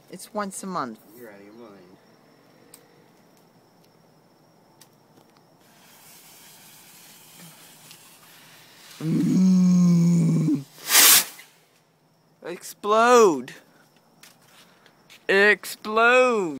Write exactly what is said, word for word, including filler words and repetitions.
It's once a month. You're out of your mind. Mm. Explode! Explode!